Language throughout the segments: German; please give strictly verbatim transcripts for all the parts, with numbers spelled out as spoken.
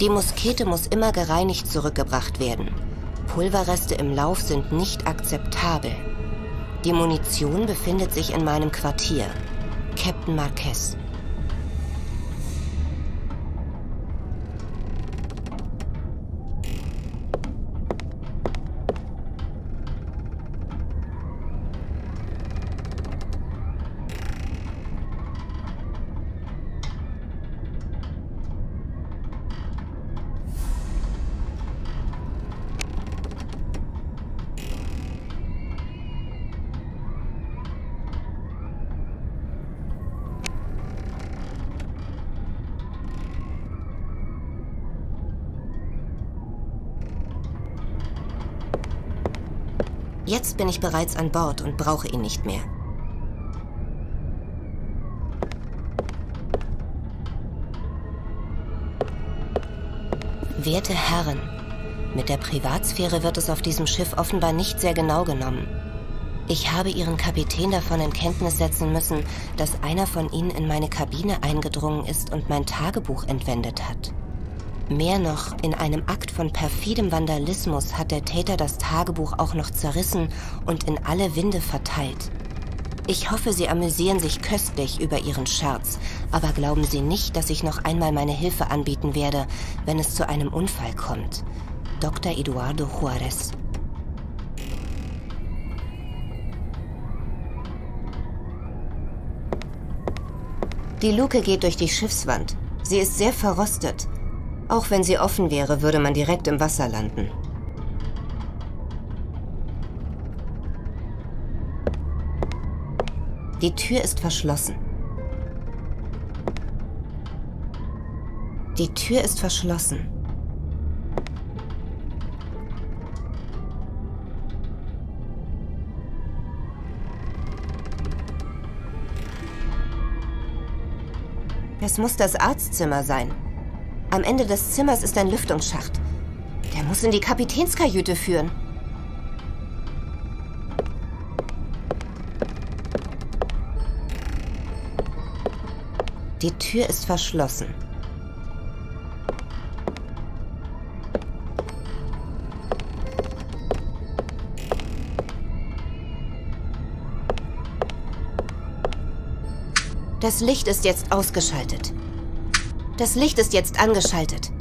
Die Muskete muss immer gereinigt zurückgebracht werden. Pulverreste im Lauf sind nicht akzeptabel. Die Munition befindet sich in meinem Quartier. Captain Marquez. Jetzt bin ich bereits an Bord und brauche ihn nicht mehr. Werte Herren, mit der Privatsphäre wird es auf diesem Schiff offenbar nicht sehr genau genommen. Ich habe Ihren Kapitän davon in Kenntnis setzen müssen, dass einer von Ihnen in meine Kabine eingedrungen ist und mein Tagebuch entwendet hat. Mehr noch, in einem Akt von perfidem Vandalismus hat der Täter das Tagebuch auch noch zerrissen und in alle Winde verteilt. Ich hoffe, Sie amüsieren sich köstlich über Ihren Scherz, aber glauben Sie nicht, dass ich noch einmal meine Hilfe anbieten werde, wenn es zu einem Unfall kommt. Doktor Eduardo Juarez. Die Luke geht durch die Schiffswand. Sie ist sehr verrostet. Auch wenn sie offen wäre, würde man direkt im Wasser landen. Die Tür ist verschlossen. Die Tür ist verschlossen. Es muss das Arztzimmer sein. Am Ende des Zimmers ist ein Lüftungsschacht. Der muss in die Kapitänskajüte führen. Die Tür ist verschlossen. Das Licht ist jetzt ausgeschaltet. Das Licht ist jetzt angeschaltet.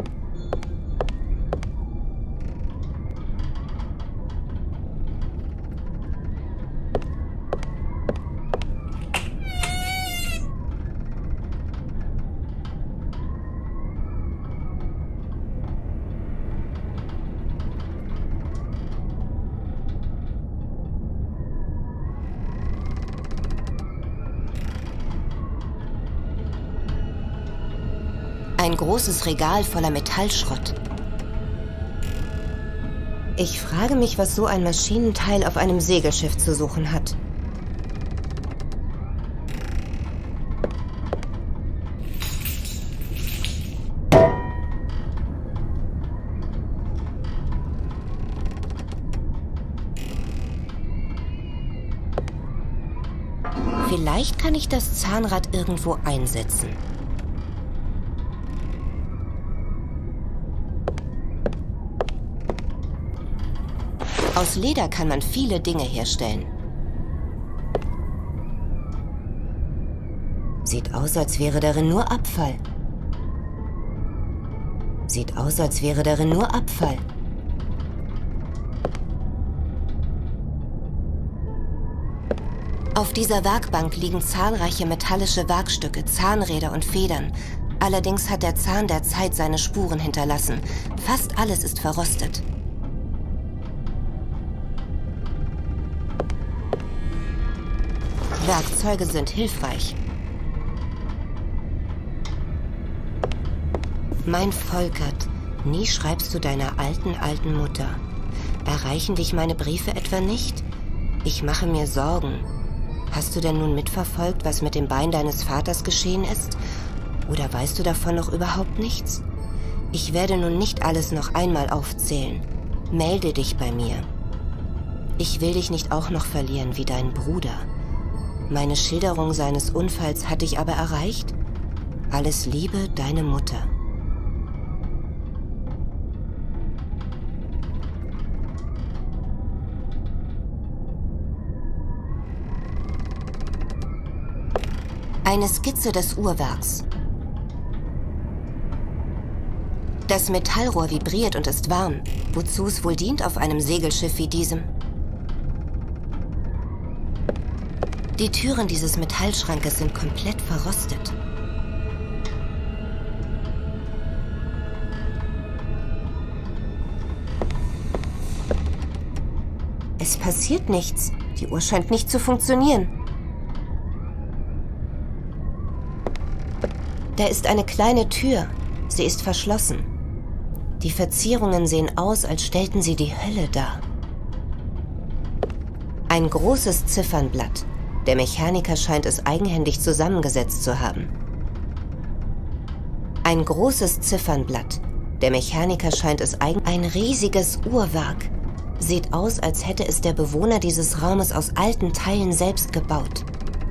Ein großes Regal voller Metallschrott. Ich frage mich, was so ein Maschinenteil auf einem Segelschiff zu suchen hat. Vielleicht kann ich das Zahnrad irgendwo einsetzen. Aus Leder kann man viele Dinge herstellen. Sieht aus, als wäre darin nur Abfall. Sieht aus, als wäre darin nur Abfall. Auf dieser Werkbank liegen zahlreiche metallische Werkstücke, Zahnräder und Federn. Allerdings hat der Zahn der Zeit seine Spuren hinterlassen. Fast alles ist verrostet. Werkzeuge sind hilfreich. Mein Volkert, nie schreibst du deiner alten, alten Mutter. Erreichen dich meine Briefe etwa nicht? Ich mache mir Sorgen. Hast du denn nun mitverfolgt, was mit dem Bein deines Vaters geschehen ist? Oder weißt du davon noch überhaupt nichts? Ich werde nun nicht alles noch einmal aufzählen. Melde dich bei mir. Ich will dich nicht auch noch verlieren wie dein Bruder. Meine Schilderung seines Unfalls hat dich aber erreicht? Alles Liebe, deine Mutter. Eine Skizze des Uhrwerks. Das Metallrohr vibriert und ist warm, wozu es wohl dient auf einem Segelschiff wie diesem. Die Türen dieses Metallschrankes sind komplett verrostet. Es passiert nichts. Die Uhr scheint nicht zu funktionieren. Da ist eine kleine Tür. Sie ist verschlossen. Die Verzierungen sehen aus, als stellten sie die Hölle dar. Ein großes Ziffernblatt. Der Mechaniker scheint es eigenhändig zusammengesetzt zu haben. Ein großes Ziffernblatt. Der Mechaniker scheint es eigen... Ein riesiges Uhrwerk. Sieht aus, als hätte es der Bewohner dieses Raumes aus alten Teilen selbst gebaut.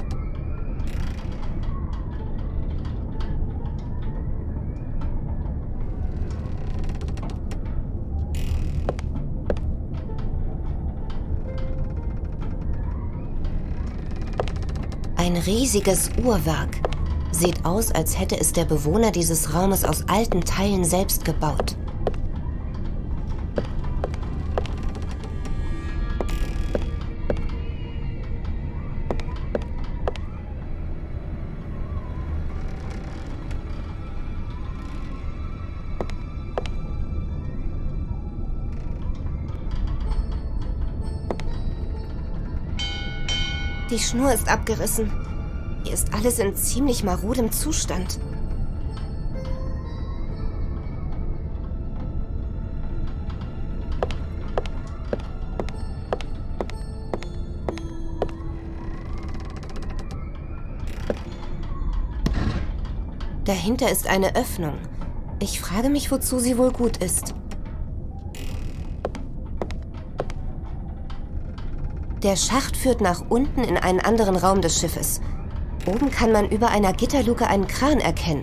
Ein riesiges Uhrwerk. Sieht aus, als hätte es der Bewohner dieses Raumes aus alten Teilen selbst gebaut. Die Schnur ist abgerissen. Hier ist alles in ziemlich marodem Zustand. Dahinter ist eine Öffnung. Ich frage mich, wozu sie wohl gut ist. Der Schacht führt nach unten in einen anderen Raum des Schiffes. Oben kann man über einer Gitterluke einen Kran erkennen.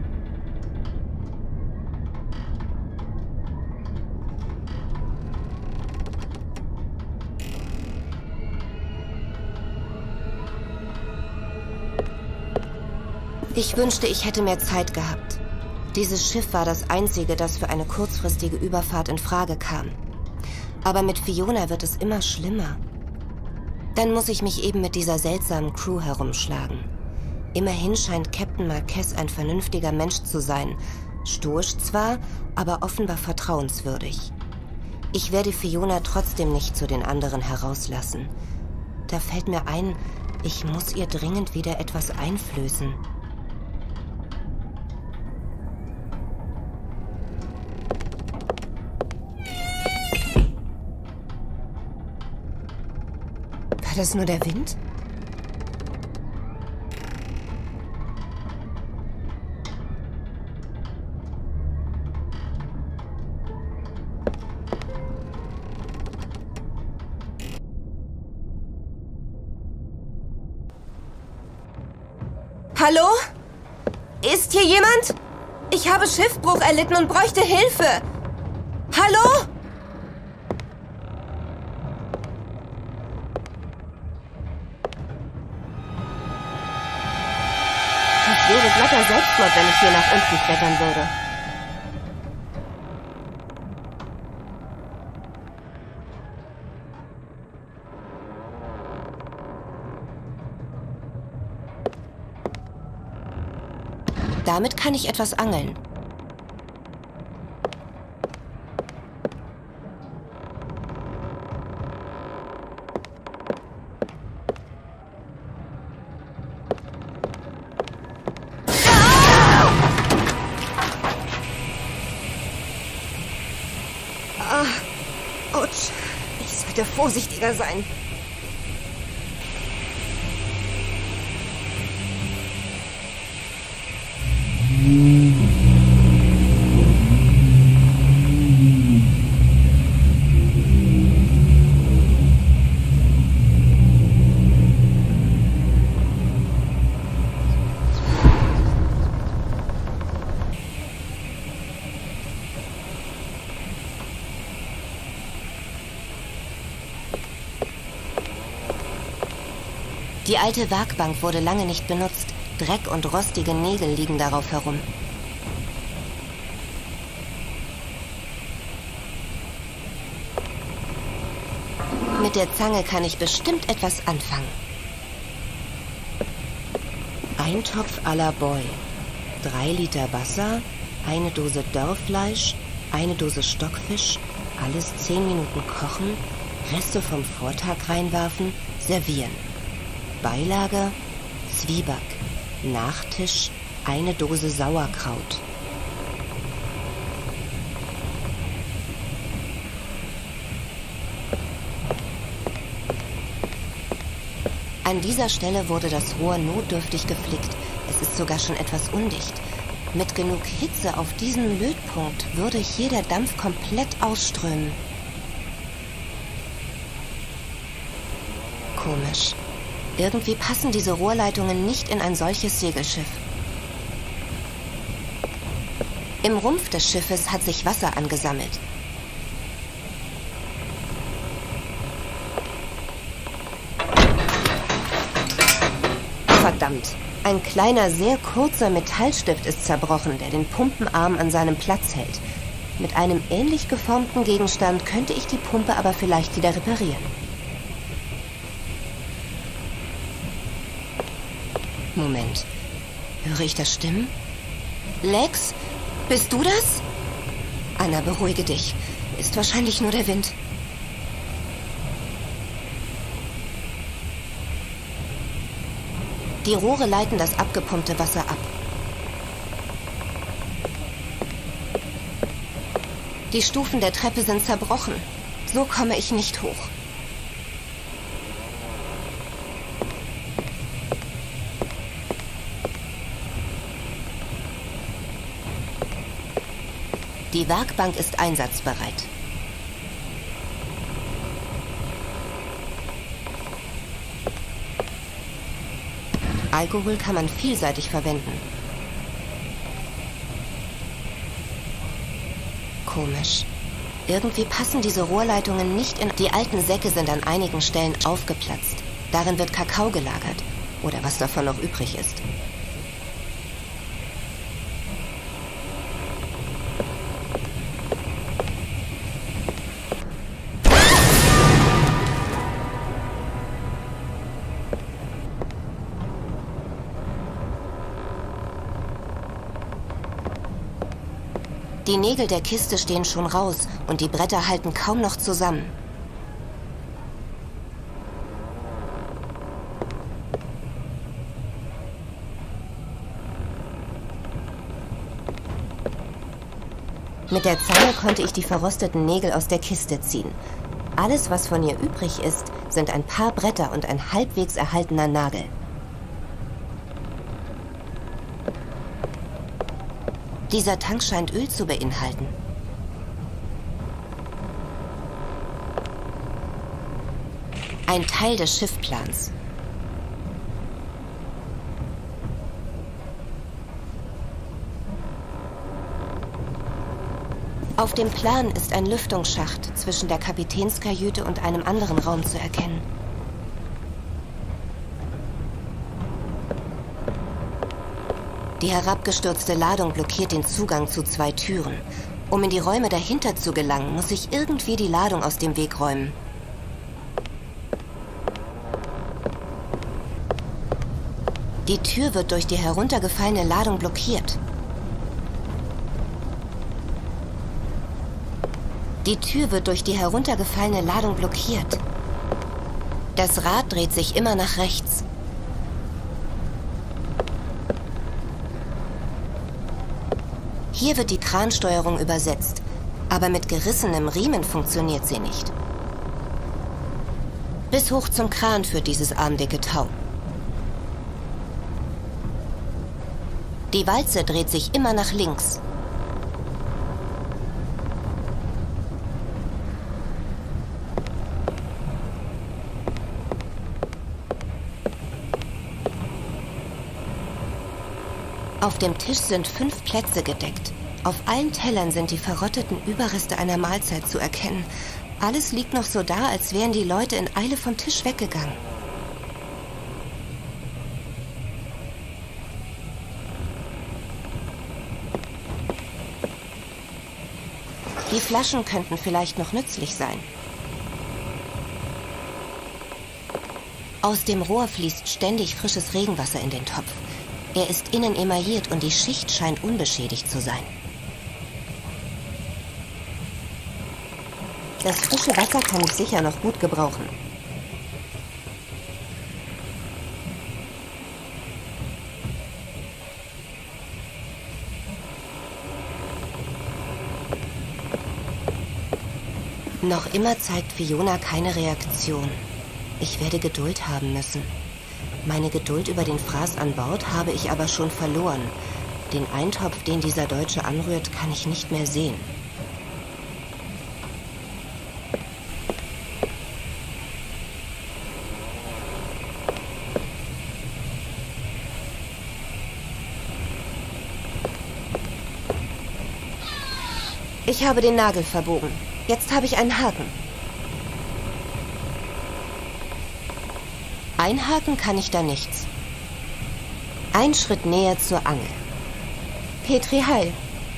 Ich wünschte, ich hätte mehr Zeit gehabt. Dieses Schiff war das einzige, das für eine kurzfristige Überfahrt in Frage kam. Aber mit Fiona wird es immer schlimmer. Dann muss ich mich eben mit dieser seltsamen Crew herumschlagen. Immerhin scheint Captain Marquez ein vernünftiger Mensch zu sein. Stoisch zwar, aber offenbar vertrauenswürdig. Ich werde Fiona trotzdem nicht zu den anderen herauslassen. Da fällt mir ein, ich muss ihr dringend wieder etwas einflößen. War das nur der Wind? Hallo? Ist hier jemand? Ich habe Schiffbruch erlitten und bräuchte Hilfe. Hallo? Das wäre glatter Selbstmord, wenn ich hier nach unten klettern würde. Damit kann ich etwas angeln. Ah! Autsch! Ich sollte vorsichtiger sein. Die alte Werkbank wurde lange nicht benutzt. Dreck und rostige Nägel liegen darauf herum. Mit der Zange kann ich bestimmt etwas anfangen. Ein Topf à la Boy, drei Liter Wasser, eine Dose Dörrfleisch, eine Dose Stockfisch, alles zehn Minuten kochen, Reste vom Vortag reinwerfen, servieren. Beilage, Zwieback, Nachtisch, eine Dose Sauerkraut. An dieser Stelle wurde das Rohr notdürftig geflickt. Es ist sogar schon etwas undicht. Mit genug Hitze auf diesem Lötpunkt würde hier der Dampf komplett ausströmen. Komisch. Irgendwie passen diese Rohrleitungen nicht in ein solches Segelschiff. Im Rumpf des Schiffes hat sich Wasser angesammelt. Verdammt! Ein kleiner, sehr kurzer Metallstift ist zerbrochen, der den Pumpenarm an seinem Platz hält. Mit einem ähnlich geformten Gegenstand könnte ich die Pumpe aber vielleicht wieder reparieren. Moment. Höre ich das Stimmen? Lex? Bist du das? Anna, beruhige dich. Ist wahrscheinlich nur der Wind. Die Rohre leiten das abgepumpte Wasser ab. Die Stufen der Treppe sind zerbrochen. So komme ich nicht hoch. Die Werkbank ist einsatzbereit. Alkohol kann man vielseitig verwenden. Komisch. Irgendwie passen diese Rohrleitungen nicht in... Die alten Säcke sind an einigen Stellen aufgeplatzt. Darin wird Kakao gelagert. Oder was davon noch übrig ist. Die Nägel der Kiste stehen schon raus und die Bretter halten kaum noch zusammen. Mit der Zange konnte ich die verrosteten Nägel aus der Kiste ziehen. Alles, was von ihr übrig ist, sind ein paar Bretter und ein halbwegs erhaltener Nagel. Dieser Tank scheint Öl zu beinhalten. Ein Teil des Schiffplans. Auf dem Plan ist ein Lüftungsschacht zwischen der Kapitänskajüte und einem anderen Raum zu erkennen. Die herabgestürzte Ladung blockiert den Zugang zu zwei Türen. Um in die Räume dahinter zu gelangen, muss ich irgendwie die Ladung aus dem Weg räumen. Die Tür wird durch die heruntergefallene Ladung blockiert. Die Tür wird durch die heruntergefallene Ladung blockiert. Das Rad dreht sich immer nach rechts. Hier wird die Kransteuerung übersetzt, aber mit gerissenem Riemen funktioniert sie nicht. Bis hoch zum Kran führt dieses armdicke Tau. Die Walze dreht sich immer nach links. Auf dem Tisch sind fünf Plätze gedeckt. Auf allen Tellern sind die verrotteten Überreste einer Mahlzeit zu erkennen. Alles liegt noch so da, als wären die Leute in Eile vom Tisch weggegangen. Die Flaschen könnten vielleicht noch nützlich sein. Aus dem Rohr fließt ständig frisches Regenwasser in den Topf. Er ist innen emailliert und die Schicht scheint unbeschädigt zu sein. Das frische Wasser kann ich sicher noch gut gebrauchen. Noch immer zeigt Fiona keine Reaktion. Ich werde Geduld haben müssen. Meine Geduld über den Fraß an Bord habe ich aber schon verloren. Den Eintopf, den dieser Deutsche anrührt, kann ich nicht mehr sehen. Ich habe den Nagel verbogen. Jetzt habe ich einen Haken. Einhaken kann ich da nichts. Ein Schritt näher zur Angel. Petri Heil.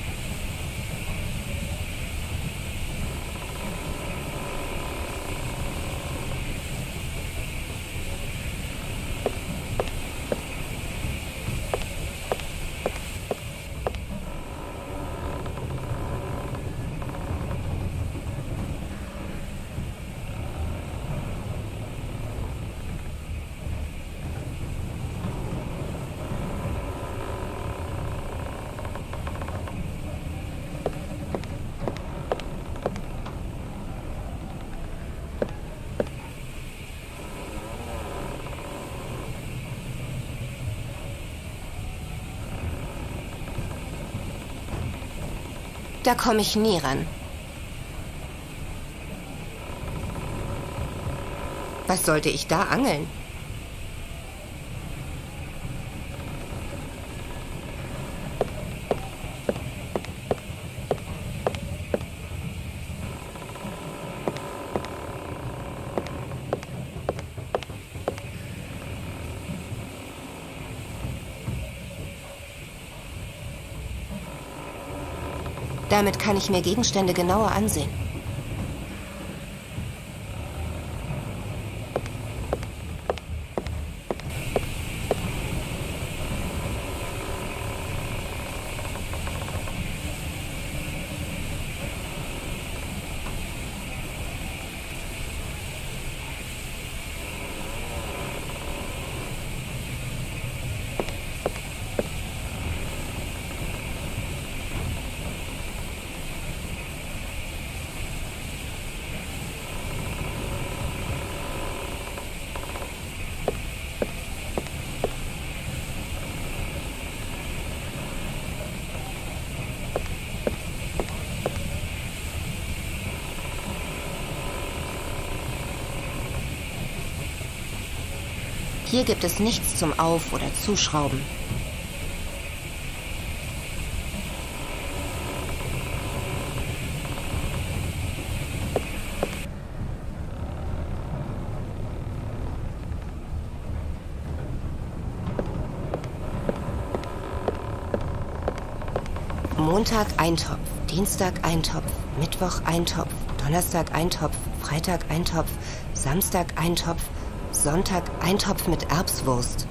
Da komme ich nie ran. Was sollte ich da angeln? Damit kann ich mir Gegenstände genauer ansehen. Hier gibt es nichts zum Auf- oder Zuschrauben. Montag Eintopf, Dienstag Eintopf, Mittwoch Eintopf, Donnerstag Eintopf, Freitag Eintopf, Samstag Eintopf, Sonntag Eintopf mit Erbswurst.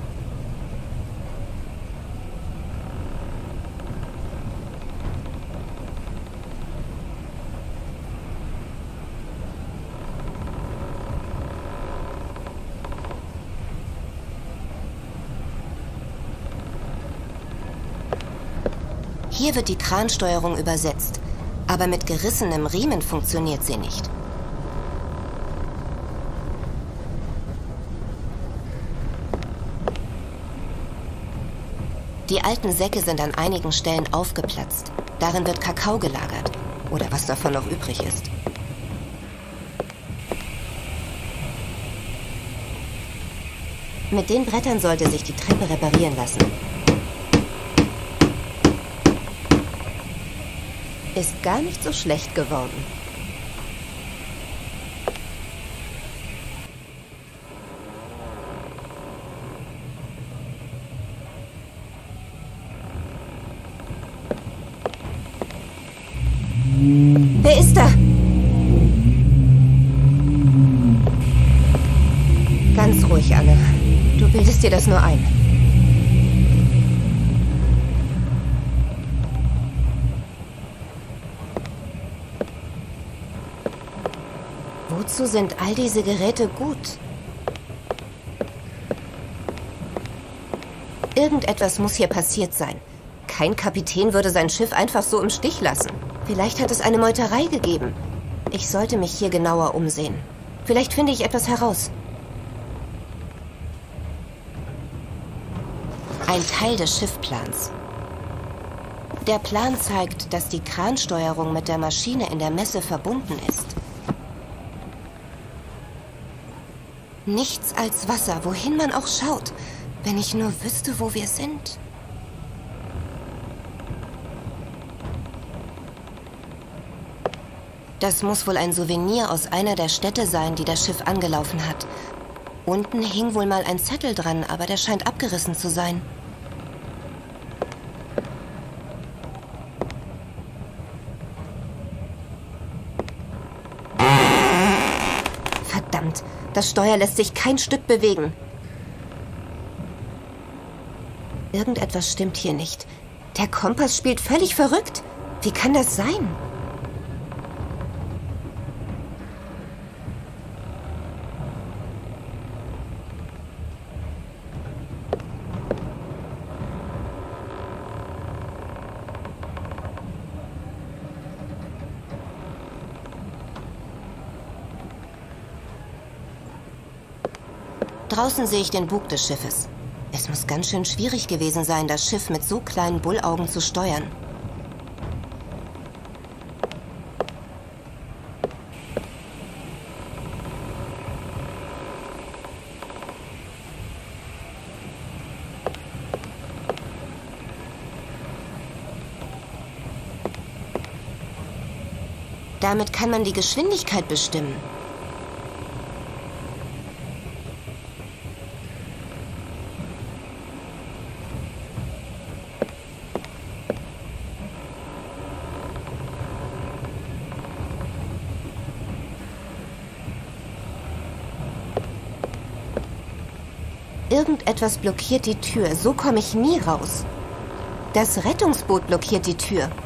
Hier wird die Kransteuerung übersetzt, aber mit gerissenem Riemen funktioniert sie nicht. Die alten Säcke sind an einigen Stellen aufgeplatzt. Darin wird Kakao gelagert. Oder was davon noch übrig ist. Mit den Brettern sollte sich die Treppe reparieren lassen. Ist gar nicht so schlecht geworden. Wer Ganz ruhig, Anne. Du bildest dir das nur ein. Wozu sind all diese Geräte gut? Irgendetwas muss hier passiert sein. Kein Kapitän würde sein Schiff einfach so im Stich lassen. Vielleicht hat es eine Meuterei gegeben. Ich sollte mich hier genauer umsehen. Vielleicht finde ich etwas heraus. Ein Teil des Schiffplans. Der Plan zeigt, dass die Kransteuerung mit der Maschine in der Messe verbunden ist. Nichts als Wasser, wohin man auch schaut. Wenn ich nur wüsste, wo wir sind. Das muss wohl ein Souvenir aus einer der Städte sein, die das Schiff angelaufen hat. Unten hing wohl mal ein Zettel dran, aber der scheint abgerissen zu sein. Verdammt, das Steuer lässt sich kein Stück bewegen. Irgendetwas stimmt hier nicht. Der Kompass spielt völlig verrückt. Wie kann das sein? Draußen sehe ich den Bug des Schiffes. Es muss ganz schön schwierig gewesen sein, das Schiff mit so kleinen Bullaugen zu steuern. Damit kann man die Geschwindigkeit bestimmen. Irgendetwas blockiert die Tür. So komme ich nie raus. Das Rettungsboot blockiert die Tür.